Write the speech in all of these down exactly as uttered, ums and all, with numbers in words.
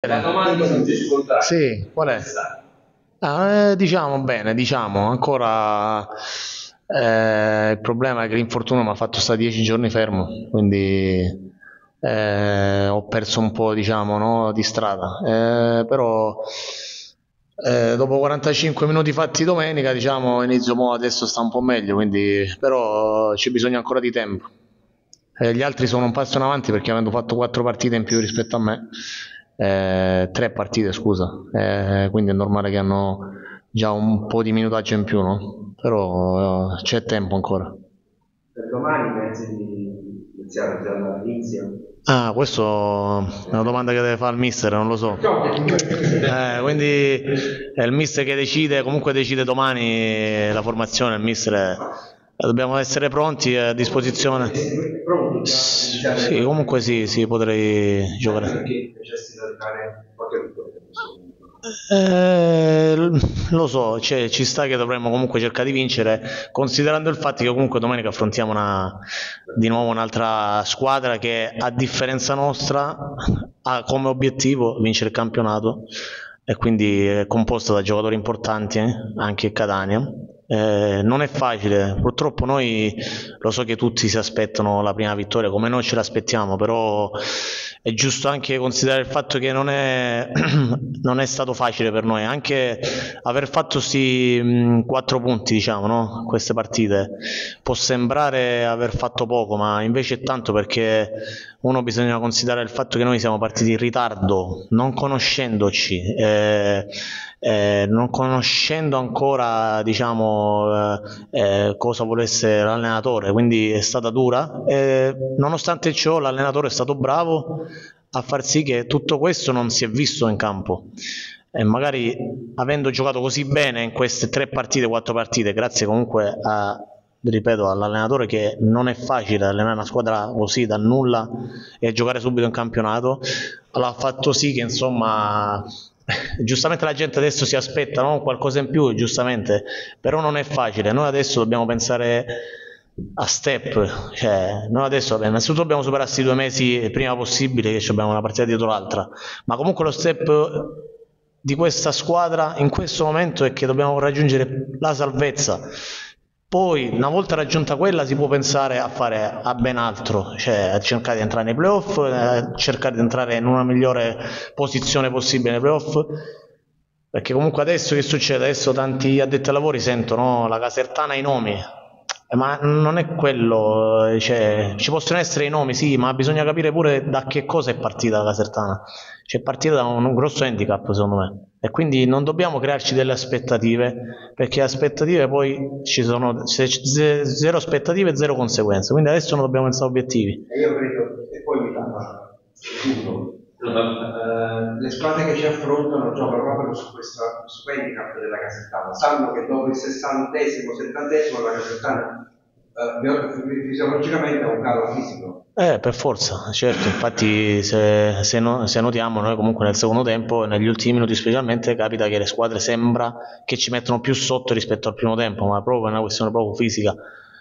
La domanda non ci scontrare. Sì, qual è? Ah, eh, diciamo bene, diciamo, ancora eh, il problema è che l'infortunio mi ha fatto stare dieci giorni fermo, quindi eh, ho perso un po', diciamo, no, di strada, eh, però eh, dopo quarantacinque minuti fatti domenica, diciamo, inizio mo adesso sta un po' meglio, quindi però ci bisogna ancora di tempo. Eh, gli altri sono un passo in avanti perché avendo fatto quattro partite in più rispetto a me, eh, tre partite scusa, eh, quindi è normale che hanno già un po' di minutaggio in più, no? Però eh, c'è tempo ancora. Per domani pensi di iniziare già dall'inizio? Ah, questo è una domanda che deve fare il mister, non lo so. Eh, quindi è il mister che decide, comunque decide domani la formazione, il mister è, dobbiamo essere pronti a disposizione. Sì, comunque sì, sì, potrei giocare. Eh, lo so, cioè, ci sta che dovremmo comunque cercare di vincere, considerando il fatto che comunque domenica affrontiamo una, di nuovo un'altra squadra che a differenza nostra ha come obiettivo vincere il campionato e quindi è composta da giocatori importanti, eh, anche Catania. Eh, non è facile, purtroppo noi lo so che tutti si aspettano la prima vittoria come noi ce l'aspettiamo, però è giusto anche considerare il fatto che non è, non è stato facile per noi, anche aver fatto questi quattro punti, diciamo, no? Queste partite può sembrare aver fatto poco, ma invece è tanto, perché uno bisogna considerare il fatto che noi siamo partiti in ritardo, non conoscendoci, eh, eh, non conoscendo ancora, diciamo, eh, eh, cosa volesse l'allenatore, quindi è stata dura, e nonostante ciò l'allenatore è stato bravo a far sì che tutto questo non si è visto in campo, e magari avendo giocato così bene in queste tre partite, quattro partite, grazie comunque a, ripeto, all'allenatore, che non è facile allenare una squadra così dal nulla e giocare subito in campionato, allora ha fatto sì che, insomma, giustamente la gente adesso si aspetta, no? Qualcosa in più, giustamente, però non è facile. Noi adesso dobbiamo pensare a step, cioè noi adesso vabbè, innanzitutto dobbiamo superare questi due mesi il prima possibile, che abbiamo una partita dietro l'altra, ma comunque lo step di questa squadra in questo momento è che dobbiamo raggiungere la salvezza. Poi una volta raggiunta quella si può pensare a fare a ben altro, cioè a cercare di entrare nei playoff, a cercare di entrare in una migliore posizione possibile nei playoff, perché comunque adesso che succede? Adesso tanti addetti ai lavori sentono la Casertana i nomi, eh, ma non è quello, cioè, ci possono essere i nomi sì, ma bisogna capire pure da che cosa è partita la Casertana. C'è partita da un grosso handicap secondo me, e quindi non dobbiamo crearci delle aspettative, perché aspettative poi ci sono zero aspettative e zero conseguenze, quindi adesso non dobbiamo pensare obiettivi. E io credo, e poi mi dà tutto. Uh, le squadre che ci affrontano giocano proprio su questo, su handicap della Casertana, sanno che dopo il sessantesimo, settantesimo la Casertana uh, fisiologicamente ha un calo fisico. Eh, per forza, certo, infatti se, se, no, se notiamo noi comunque nel secondo tempo, negli ultimi minuti specialmente, capita che le squadre sembra che ci mettono più sotto rispetto al primo tempo, ma proprio è una questione proprio fisica,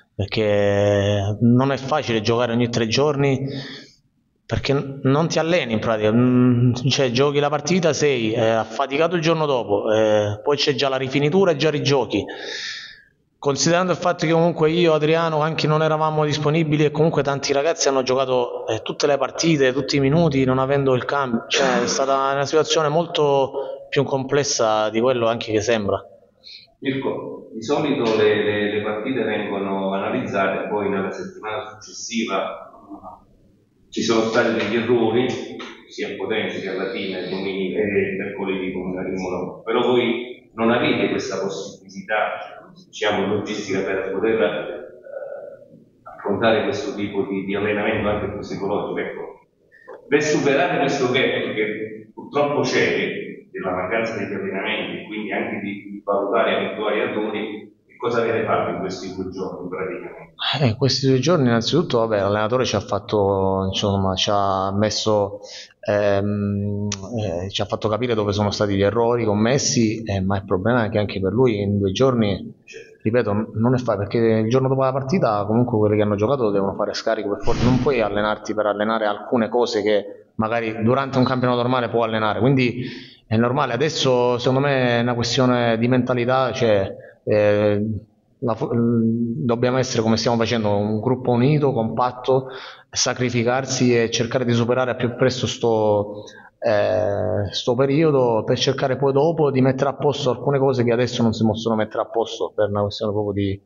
perché non è facile giocare ogni tre giorni, perché non ti alleni in pratica, cioè giochi la partita, sei eh, affaticato il giorno dopo, eh, poi c'è già la rifinitura e già rigiochi. Considerando il fatto che comunque io, Adriano, anche non eravamo disponibili, e comunque tanti ragazzi hanno giocato eh, tutte le partite, tutti i minuti, non avendo il cambio, cioè è stata una situazione molto più complessa di quello anche che sembra. Mirko, di solito le, le, le partite vengono analizzate, poi nella settimana successiva ci sono stati degli errori, sia a Potenza che a Latina, domenica e mercoledì con Rimolo, però voi non avete questa possibilità, diciamo, logistica per poter eh, affrontare questo tipo di, di allenamento anche psicologico. Ecco, per superare questo gap che purtroppo c'è, della mancanza degli allenamenti e quindi anche di, di valutare eventuali errori, che cosa avete fatto in questi due giorni praticamente? Eh, in questi due giorni innanzitutto vabbè, l'allenatore ci ha fatto, insomma, ci ha messo ehm, eh, ci ha fatto capire dove sono stati gli errori commessi, eh, ma il problema è che anche per lui in due giorni, ripeto, non è facile, perché il giorno dopo la partita comunque quelli che hanno giocato devono fare scarico per forza, non puoi allenarti per allenare alcune cose che magari durante un campionato normale può allenare, quindi è normale. Adesso secondo me è una questione di mentalità, cioè eh, la, dobbiamo essere, come stiamo facendo, un gruppo unito, compatto, sacrificarsi e cercare di superare al più presto sto, eh, sto periodo, per cercare poi dopo di mettere a posto alcune cose che adesso non si possono mettere a posto per una questione proprio di,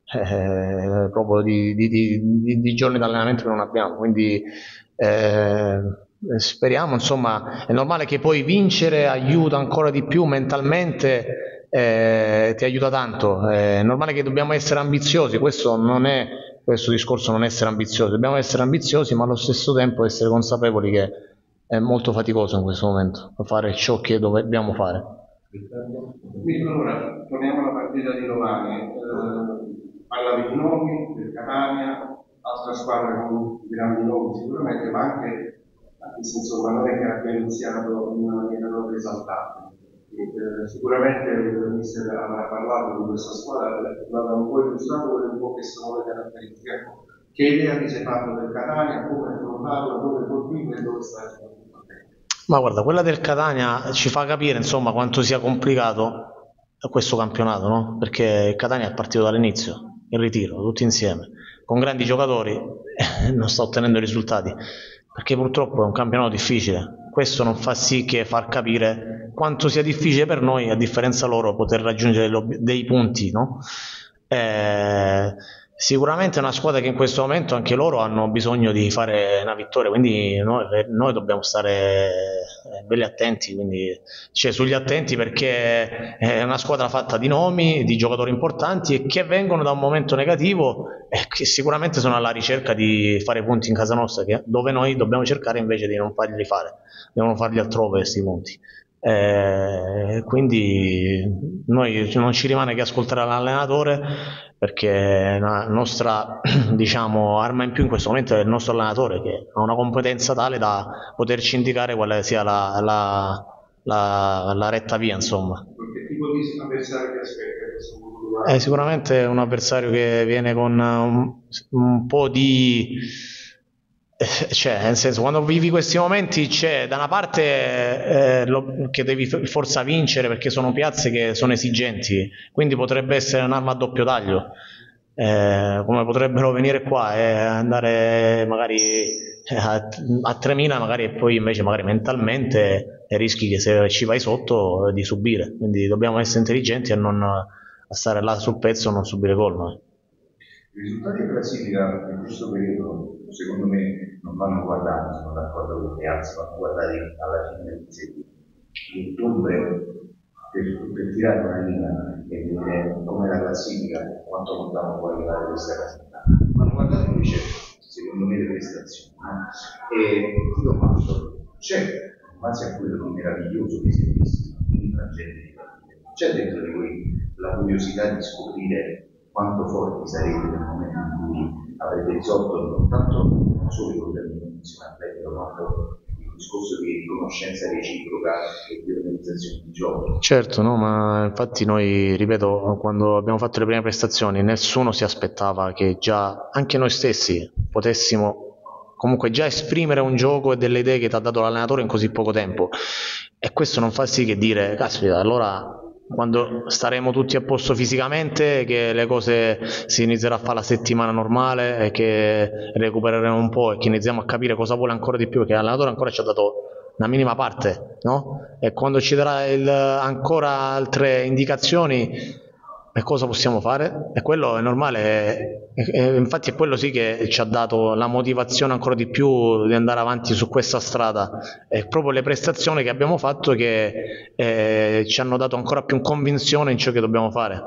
eh, proprio di, di, di, di giorni di allenamento che non abbiamo, quindi eh, speriamo, insomma. È normale che poi vincere aiuta ancora di più mentalmente, eh, ti aiuta tanto, è normale che dobbiamo essere ambiziosi, questo non è, questo discorso non è essere ambiziosi, dobbiamo essere ambiziosi ma allo stesso tempo essere consapevoli che è molto faticoso in questo momento fare ciò che dobbiamo fare. Quindi allora torniamo alla partita di domani, eh, parlavi di nomi, del Catania, altra squadra con grandi nomi sicuramente, ma anche, anche se insomma non è che abbia iniziato in una maniera non esaltante. Eh, sicuramente il mister avrà parlato di questa squadra, l'aveva un po' illustrato per un po' che sono le caratteristiche. Che idea ti sei fatto del Catania, come hai affrontato, dove colpito e dove stai? Ma guarda, quella del Catania ci fa capire insomma quanto sia complicato questo campionato, no? Perché il Catania è partito dall'inizio, in ritiro, tutti insieme, con grandi giocatori, eh, non sta ottenendo risultati, perché purtroppo è un campionato difficile. Questo non fa sì che far capire quanto sia difficile per noi, a differenza loro, poter raggiungere dei punti, no? Eh, sicuramente è una squadra che in questo momento anche loro hanno bisogno di fare una vittoria, quindi noi, noi dobbiamo stare belli attenti, quindi, cioè, sugli attenti, perché è una squadra fatta di nomi, di giocatori importanti e che vengono da un momento negativo e che sicuramente sono alla ricerca di fare punti in casa nostra, che, dove noi dobbiamo cercare invece di non farli fare, devono farli altrove questi punti. Eh, quindi noi non ci rimane che ascoltare l'allenatore, perché la nostra, diciamo, arma in più in questo momento è il nostro allenatore, che ha una competenza tale da poterci indicare quale sia la, la, la, la retta via, insomma. Che tipo di avversario ti aspetta? È sicuramente un avversario che viene con un, un po' di... Cioè, nel senso, quando vivi questi momenti c'è da una parte eh, lo, che devi forza vincere, perché sono piazze che sono esigenti, quindi potrebbe essere un'arma a doppio taglio, eh, come potrebbero venire qua e andare magari a, a tremila magari, e poi invece magari mentalmente rischi che se ci vai sotto di subire, quindi dobbiamo essere intelligenti e non a stare là sul pezzo e non subire gol noi. I risultati in classifica in questo periodo secondo me non vanno guardati, sono d'accordo con te, anzi vanno guardati alla fine del seguito. In ottobre, per, per tirare una linea e vedere com'è la classifica, quanto contiamo poi arrivare a questa casetta. Vanno guardati invece, secondo me, le prestazioni. No? E ti domando, c'è, in base a quello di meraviglioso che si è visto in frangente di partite, c'è dentro di voi la curiosità di scoprire quanto forti sarete nel momento in cui avrete risolto non tanto non solo i problemi di condizione atletica, quanto il discorso di riconoscenza reciproca e di organizzazione di gioco. Certo, no, ma infatti noi, ripeto, quando abbiamo fatto le prime prestazioni nessuno si aspettava che già anche noi stessi potessimo comunque già esprimere un gioco e delle idee che ti ha dato l'allenatore in così poco tempo, e questo non fa sì che dire, caspita, allora quando staremo tutti a posto fisicamente, che le cose si inizierà a fare la settimana normale e che recupereremo un po' e che iniziamo a capire cosa vuole ancora di più, che l'allenatore ancora ci ha dato una minima parte, no? E quando ci darà il, ancora altre indicazioni, e cosa possiamo fare? E quello è normale, e, e infatti è quello sì che ci ha dato la motivazione ancora di più di andare avanti su questa strada, è proprio le prestazioni che abbiamo fatto che eh, ci hanno dato ancora più convinzione in ciò che dobbiamo fare.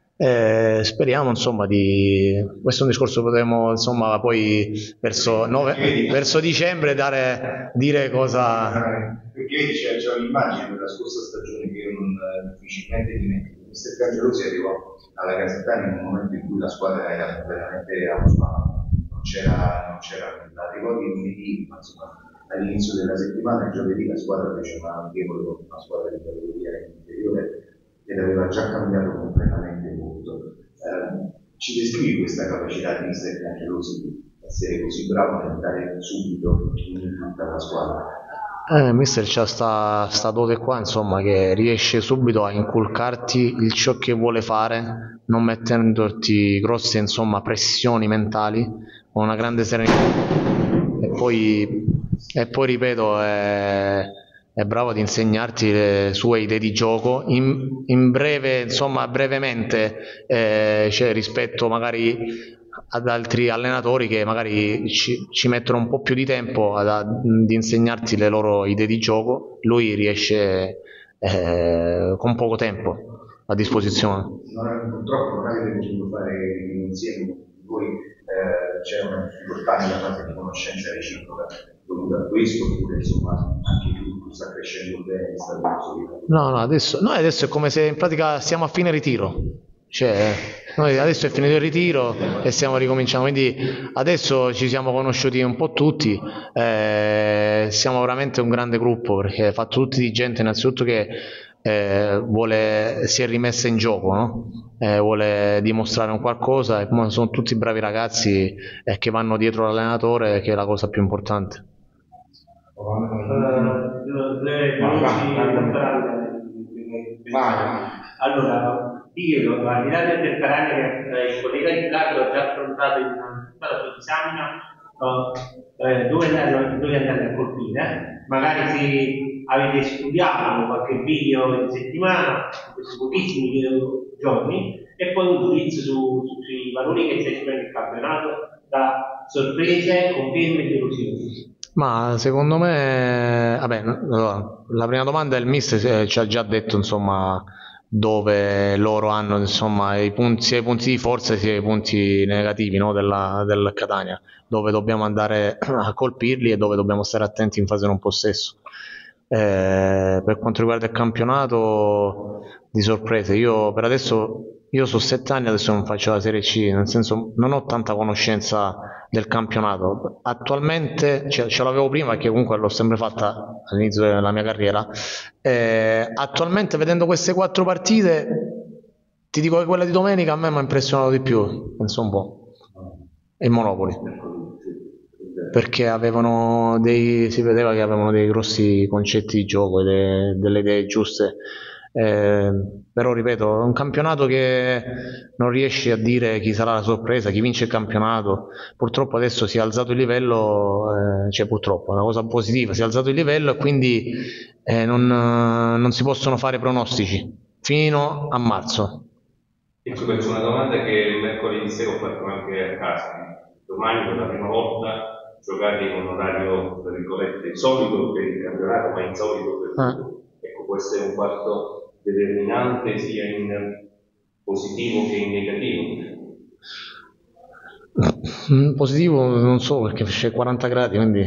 Eh, speriamo insomma di, questo è un discorso che potremo insomma poi verso, nove, verso dicembre dare, dire cosa. Perché vedi, c'è, c'è un'immagine della scorsa stagione che io non difficilmente dimentico. mister Cangelosi arrivò alla Casertana in un momento in cui la squadra era veramente allo spazio, non c'era, non c'era nulla. Arrivò di lunedì, ma insomma all'inizio della settimana, il giovedì la squadra fece una amichevole con una squadra di categoria inferiore ed aveva già cambiato completamente molto. Eh, ci descrivi questa capacità di mister Cangelosi essere così bravo nel dare subito in tutta la squadra? Eh, mister c'ha sta, sta dote qua, insomma, che riesce subito a inculcarti il ciò che vuole fare, non mettendoti grosse, insomma, pressioni mentali, con una grande serenità. E poi, e poi ripeto, è, è bravo ad insegnarti le sue idee di gioco in, in breve, insomma, brevemente, eh, cioè, rispetto magari ad altri allenatori che magari ci, ci mettono un po' più di tempo ad, ad insegnarti le loro idee di gioco, lui riesce eh, con poco tempo a disposizione. Non, purtroppo non avete potuto fare insieme con voi, eh, c'è una difficoltà nella fase di conoscenza reciproca dovuta a questo, oppure insomma anche tu sta crescendo bene, sta crescendo. No, no, adesso, noi adesso è come se in pratica siamo a fine ritiro. Cioè, noi adesso è finito il ritiro e stiamo ricominciando, quindi adesso ci siamo conosciuti un po' tutti, eh, siamo veramente un grande gruppo perché è fatto tutti di gente innanzitutto che eh, vuole, si è rimessa in gioco, no? eh, vuole dimostrare un qualcosa, e sono tutti bravi ragazzi eh, che vanno dietro l'allenatore, che è la cosa più importante. Allora, io, al di là del Catania che eh, il collega di Carlo ha già affrontato in tutta la sua disamina, eh, dove, andare, dove andare a colpire, magari se avete studiato qualche video in settimana, in questi pochissimi giorni, e poi un giudizio su, su, sui valori che si esprimono nel campionato, da sorprese, conferme e delusioni. Ma secondo me, vabbè, la prima domanda il mister ci ha già detto, insomma, dove loro hanno, insomma, i punti, sia i punti di forza sia i punti negativi, no, della, del Catania, dove dobbiamo andare a colpirli e dove dobbiamo stare attenti in fase non possesso. Eh, per quanto riguarda il campionato, di sorprese, io per adesso io sono sette anni, adesso non faccio la Serie C, nel senso non ho tanta conoscenza del campionato. Attualmente, cioè, ce l'avevo prima perché comunque l'ho sempre fatta all'inizio della mia carriera. Eh, attualmente, vedendo queste quattro partite, ti dico che quella di domenica a me mi ha impressionato di più, penso un po', il Monopoli, perché avevano dei, si vedeva che avevano dei grossi concetti di gioco, delle, delle idee giuste. Eh, però ripeto, è un campionato che non riesce a dire chi sarà la sorpresa, chi vince il campionato. Purtroppo adesso si è alzato il livello, eh, cioè purtroppo è una cosa positiva, si è alzato il livello e quindi eh, non, non si possono fare pronostici fino a marzo. Ecco, faccio una domanda che mercoledì sera ho fatto anche a casa. Domani per la prima volta giocate in un orario, tra virgolette, solito per il campionato, ma insolito per il eh. Ecco, può essere un fatto determinante sia in positivo che in negativo. In positivo non so, perché c'è quaranta gradi, quindi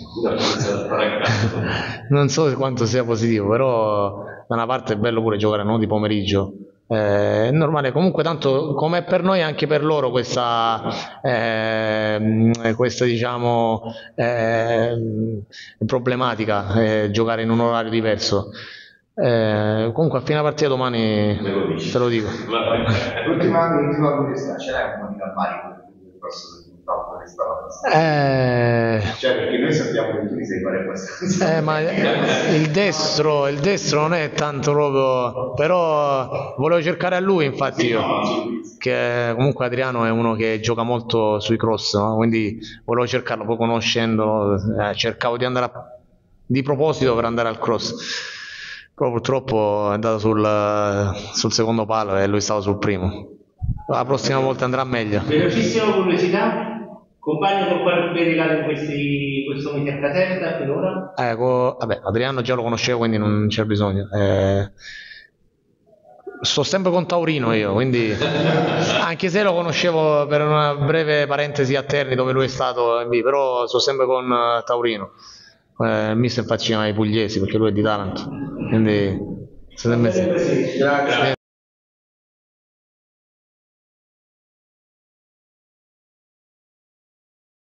non so quanto sia positivo, però da una parte è bello pure giocare, no, di pomeriggio. Eh, è normale, comunque tanto come per noi anche per loro questa, eh, questa diciamo eh, problematica, eh, giocare in un orario diverso. Eh, comunque a fine partita domani te lo dico. L'ultima curiosità, ce l'hai un po' di Campari nel prossimo risultato che stava eh, cioè perché noi sappiamo che tu ti sai fare abbastanza eh, ma il destro il destro non è tanto proprio, però volevo cercare a lui, infatti io, che comunque Adriano è uno che gioca molto sui cross, no? Quindi volevo cercarlo, poi conoscendolo eh, cercavo di andare a, di proposito per andare al cross. Però purtroppo è andato sul, sul secondo palo e lui stava sul primo. La prossima volta andrà meglio. Velocissima curiosità, compagno con quale avete legato in questi, questo mese a Caserta finora? Ecco, vabbè, Adriano già lo conoscevo, quindi non c'è bisogno. Eh, sto sempre con Taurino io, quindi anche se lo conoscevo per una breve parentesi a Terni dove lui è stato, però sto sempre con Taurino. Eh, il mister faceva i pugliesi perché lui è di Taranto, quindi Grazie.